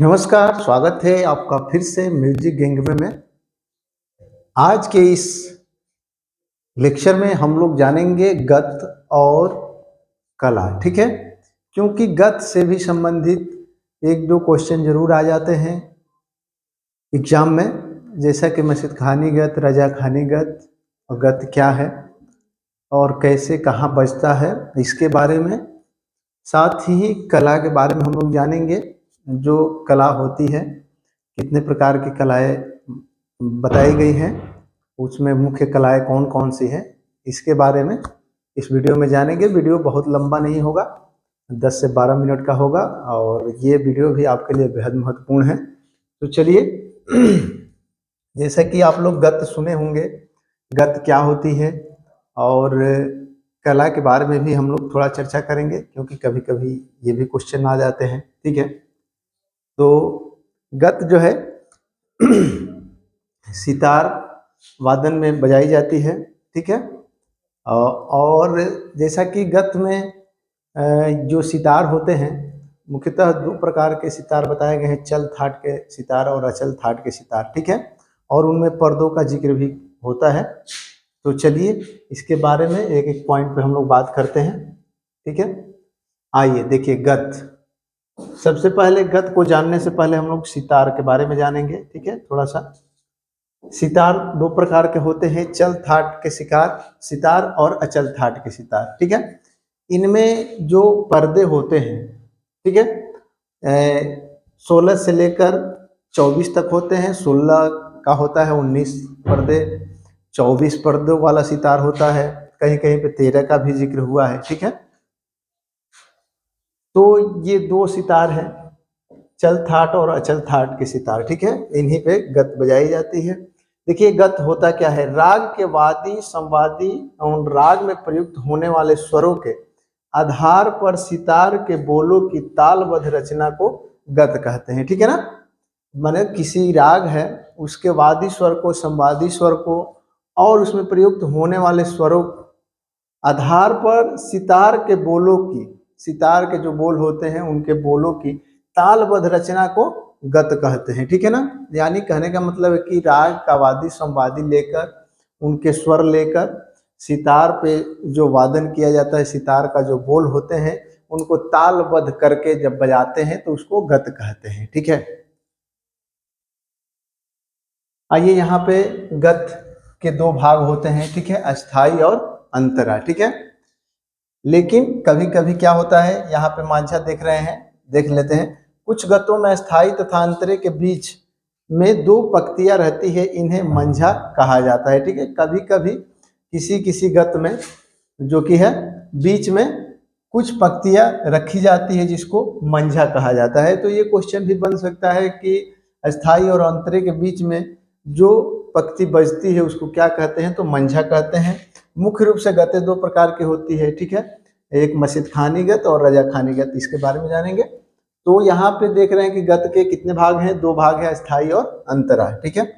नमस्कार, स्वागत है आपका फिर से म्यूजिक गैंगवे में। आज के इस लेक्चर में हम लोग जानेंगे गत और कला। ठीक है, क्योंकि गत से भी संबंधित एक दो क्वेश्चन जरूर आ जाते हैं एग्जाम में, जैसा कि मस्जिद खानी गत, रजा खानी गत और गत क्या है और कैसे कहाँ बजता है, इसके बारे में। साथ ही कला के बारे में हम लोग जानेंगे, जो कला होती है, कितने प्रकार की कलाएं बताई गई हैं, उसमें मुख्य कलाएं कौन कौन सी हैं, इसके बारे में इस वीडियो में जानेंगे। वीडियो बहुत लंबा नहीं होगा, 10 से 12 मिनट का होगा और ये वीडियो भी आपके लिए बेहद महत्वपूर्ण है। तो चलिए, जैसा कि आप लोग गत सुने होंगे, गत क्या होती है और कला के बारे में भी हम लोग थोड़ा चर्चा करेंगे, क्योंकि कभी कभी ये भी क्वेश्चन आ जाते हैं। ठीक है, तो गत जो है सितार वादन में बजाई जाती है। ठीक है, और जैसा कि गत में जो सितार होते हैं, मुख्यतः दो प्रकार के सितार बताए गए हैं, चल थाट के सितार और अचल थाट के सितार। ठीक है, और उनमें पर्दों का जिक्र भी होता है। तो चलिए, इसके बारे में एक एक पॉइंट पे हम लोग बात करते हैं। ठीक है, आइए देखिए गत। सबसे पहले गत को जानने से पहले हम लोग सितार के बारे में जानेंगे। ठीक है, थोड़ा सा। सितार दो प्रकार के होते हैं, चल थाट के सितार और अचल थाट के सितार। ठीक है, इनमें जो पर्दे होते हैं, ठीक है, 16 से लेकर 24 तक होते हैं। 16 का होता है 19 पर्दे, 24 पर्दों वाला सितार होता है, कहीं कहीं पे 13 का भी जिक्र हुआ है। ठीक है, तो ये दो सितार हैं, चल थाट और अचल थाट के सितार। ठीक है, इन्हीं पे गत बजाई जाती है। देखिए, गत होता क्या है? राग के वादी, संवादी और राग में प्रयुक्त होने वाले स्वरों के आधार पर सितार के बोलों की तालबद्ध रचना को गत कहते हैं। ठीक है ना, माने किसी राग है, उसके वादी स्वर को, संवादी स्वर को और उसमें प्रयुक्त होने वाले स्वरों आधार पर सितार के बोलों की, सितार के जो बोल होते हैं उनके बोलों की तालबद्ध रचना को गत कहते हैं। ठीक है ना, यानी कहने का मतलब है कि राग का वादी संवादी लेकर, उनके स्वर लेकर सितार पे जो वादन किया जाता है, सितार का जो बोल होते हैं उनको तालबद्ध करके जब बजाते हैं तो उसको गत कहते हैं। ठीक है, आइए, यहाँ पे गत के दो भाग होते हैं। ठीक है, अस्थाई और अंतरा। ठीक है, लेकिन कभी कभी क्या होता है, यहाँ पे मांझा देख रहे हैं, देख लेते हैं। कुछ गतों में अस्थाई तथा अंतरे के बीच में दो पंक्तियां रहती है, इन्हें मंझा कहा जाता है। ठीक है, कभी कभी किसी किसी गत में जो कि है बीच में कुछ पंक्तियां रखी जाती है, जिसको मंझा कहा जाता है। तो ये क्वेश्चन भी बन सकता है कि अस्थाई और अंतरे के बीच में जो पंक्ति बजती है उसको क्या कहते हैं? तो मंझा कहते हैं। मुख्य रूप से गतें दो प्रकार की होती है। ठीक है, एक मस्जिद खानी गत और रजा खानी गत, इसके बारे में जानेंगे। तो यहाँ पे देख रहे हैं कि गत के कितने भाग हैं? दो भाग हैं, अस्थाई और अंतरा। ठीक है,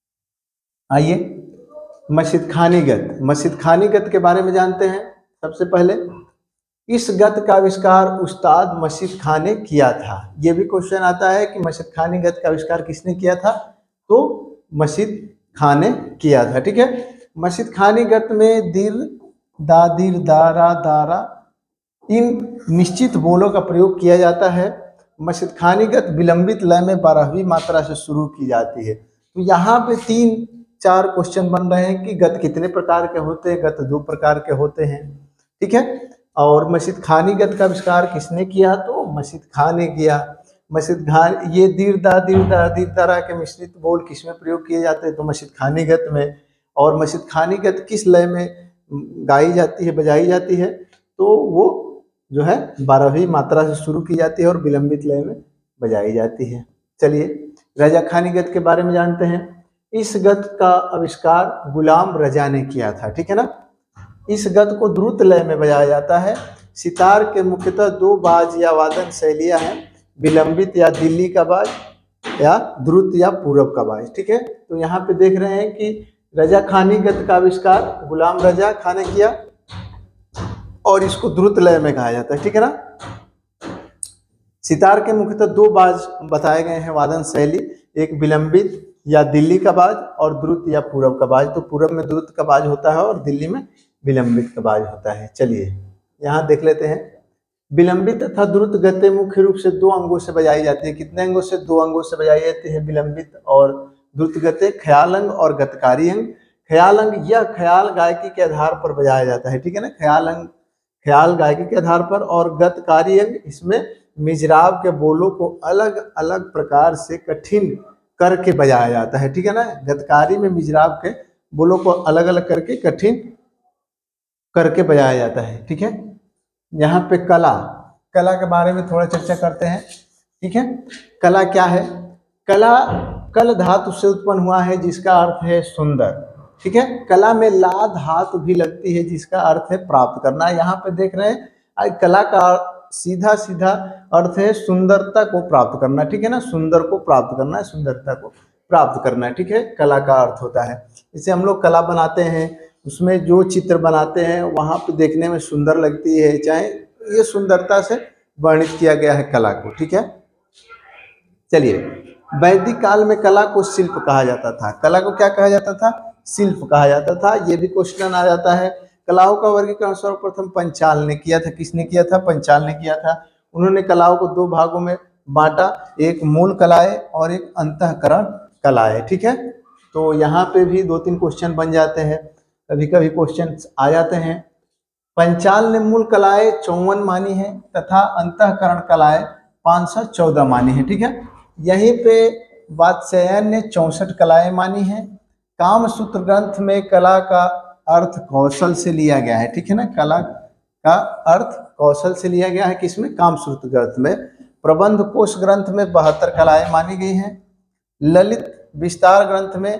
आइए मस्जिद खानी गत। मस्जिद खानी गत के बारे में जानते हैं। सबसे पहले, इस गत का आविष्कार उस्ताद मस्जिद खान ने किया था। ये भी क्वेश्चन आता है कि मस्जिद खानी गत का आविष्कार किसने किया था? तो मस्जिद खान ने किया था। ठीक है, मस्जिद खानी गत में दीर, दादीर, दारा, दारा, इन निश्चित बोलों का प्रयोग किया जाता है। मस्जिद खानी गत विलंबित लय में 12वीं मात्रा से शुरू की जाती है। तो यहाँ पे 3-4 क्वेश्चन बन रहे हैं कि गत कितने प्रकार के होते हैं? गत दो प्रकार के होते हैं। ठीक है, और मस्जिद खानी गत का आविष्कार किसने किया? तो मस्जिद खान ने किया। मस्जिद खान, ये दीर दा दीर दारा के मिश्रित बोल किसमें प्रयोग किए जाते हैं? तो मस्जिद खानी गत में। और मस्जिद खानी गत किस लय में गाई जाती है, बजाई जाती है? तो वो जो है 12वीं मात्रा से शुरू की जाती है और विलंबित लय में बजाई जाती है। चलिए, रजा खानी गत के बारे में जानते हैं। इस गत का आविष्कार गुलाम रजा ने किया था। ठीक है ना, इस गत को द्रुत लय में बजाया जाता है। सितार के मुख्यतः दो बाज या वादन शैलियां हैं, विलंबित या दिल्ली का बाज या द्रुत या पूरब का बाज। ठीक है, तो यहाँ पे देख रहे हैं कि रजा खानी गत का आविष्कार गुलाम रजा खान ने किया और इसको द्रुत लय में गाया जाता है। ठीक है ना, सितार के मुख्यतः दो बाज बताए गए हैं वादन शैली, एक विलंबित या दिल्ली का बाज और द्रुत या पूरब का बाज। तो पूरब में द्रुत का बाज होता है और दिल्ली में विलंबित का बाज होता है। चलिए यहाँ देख लेते हैं। विलंबित तथा द्रुत गति मुख्य रूप से दो अंगों से बजाई जाती है। कितने अंगों से? दो अंगों से बजाई जाती है विलंबित और द्रुत गति, ख्याल अंग और गतकारी अंग। ख्याल अंग या ख्याल गायकी के आधार पर बजाया जाता है, ठीक है ना। ख्याल अंग ख्याल गायकी के आधार पर, और गतकारी अंग इसमें मिजराब के बोलों को अलग अलग प्रकार से कठिन करके बजाया जाता है, ठीक है ना। गतकारी में मिजराब के बोलों को अलग अलग करके कठिन करके बजाया जाता है, ठीक है। यहाँ पे कला के बारे में थोड़ा चर्चा करते हैं, ठीक है। कला क्या है? कला कल धातु से उत्पन्न हुआ है जिसका अर्थ है सुंदर, ठीक है। कला में ला धातु भी लगती है जिसका अर्थ है प्राप्त करना। यहाँ पे देख रहे हैं कला का सीधा सीधा अर्थ है सुंदरता को प्राप्त करना, ठीक है ना। सुंदर को प्राप्त करना है, सुंदरता को प्राप्त करना है, ठीक है। कला का अर्थ होता है, जैसे हम लोग कला बनाते हैं, उसमें जो चित्र बनाते हैं वहाँ पे देखने में सुंदर लगती है, चाहे ये सुंदरता से वर्णित किया गया है कला को, ठीक है। चलिए, वैदिक काल में कला को शिल्प कहा जाता था। कला को क्या कहा जाता था? शिल्प कहा जाता था। ये भी क्वेश्चन आ जाता है। कलाओं का वर्गीकरण सर्वप्रथम पंचाल ने किया था। किसने किया था? पंचाल ने किया था। उन्होंने कलाओं को दो भागों में बांटा, एक मूल कलाएं और एक अंतःकरण कलाएं, ठीक है। तो यहाँ पे भी दो तीन क्वेश्चन बन जाते हैं, कभी कभी क्वेश्चन आ जाते हैं। पंचाल ने मूल कलाएं 54 मानी है तथा अंतःकरण कलाएं 514 मानी है, ठीक है। यहीं पे वात्स्यायन ने 64 कलाएं मानी है। कामसूत्र ग्रंथ में कला का अर्थ कौशल से लिया गया है, ठीक है ना। कला का अर्थ कौशल से लिया गया है, किसमें? कामसूत्र ग्रंथ में। प्रबंध कोश ग्रंथ में 72 कलाएं मानी गई हैं। ललित विस्तार ग्रंथ में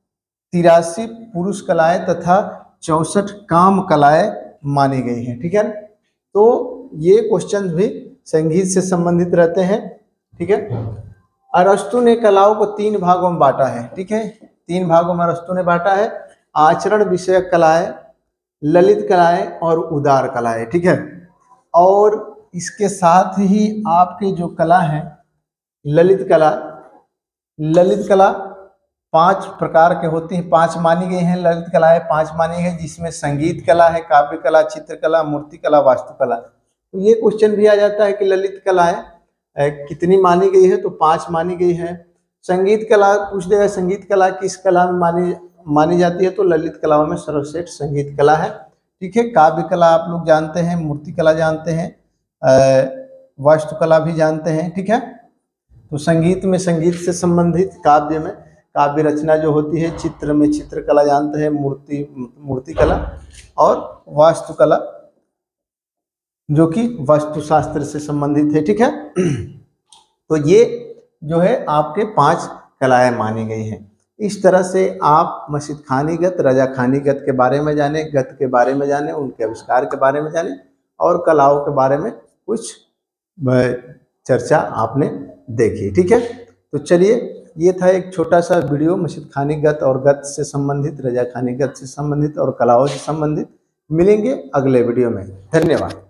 83 पुरुष कलाएं तथा 64 काम कलाएं मानी गई हैं, ठीक है। तो ये क्वेश्चन भी संगीत से संबंधित रहते हैं, ठीक है। अरस्तु ने कलाओं को 3 भागों में बांटा है, ठीक है। 3 भागों में अरस्तु ने बांटा है। आचरण विषयक कलाएं, ललित कलाएं और उदार कलाएं, ठीक है। और इसके साथ ही आपके जो कला है ललित कला 5 प्रकार के होती हैं, 5 मानी गई हैं। ललित कलाएं 5 मानी गई, जिसमें संगीत कला है, काव्य कला, चित्रकला, मूर्ति कला, वास्तुकला। तो ये क्वेश्चन भी आ जाता है कि ललित कलाएं कितनी मानी गई है? तो 5 मानी गई है। संगीत कला पूछ देगा, संगीत कला किस कला में मानी जाती है? तो ललित कलाओं में सर्वश्रेष्ठ संगीत कला है, ठीक है। काव्य कला आप लोग जानते हैं, मूर्ति कला जानते हैं, वास्तुकला भी जानते हैं, ठीक है। तो संगीत में संगीत से संबंधित, काव्य में काव्य रचना जो होती है, चित्र में चित्रकला जानते हैं, मूर्ति कला, और वास्तुकला जो कि वास्तुशास्त्र से संबंधित है, ठीक है। तो ये जो है आपके 5 कलाएं मानी गई हैं। इस तरह से आप मस्जिद खानी गत, रजा खानी गत के बारे में जाने, गत के बारे में जाने, उनके आविष्कार के बारे में जाने और कलाओं के बारे में कुछ चर्चा आपने देखी, ठीक है। तो चलिए, ये था एक छोटा सा वीडियो मस्जिद खानी गत और गत से संबंधित, रजा खानी गत से संबंधित और कलाओं से संबंधित। मिलेंगे अगले वीडियो में। धन्यवाद।